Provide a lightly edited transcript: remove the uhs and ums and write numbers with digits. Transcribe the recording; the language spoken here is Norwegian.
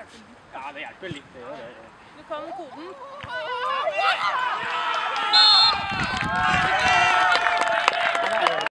hjelper litt. Ja, det hjelper litt, det gjør det. Du kan koden?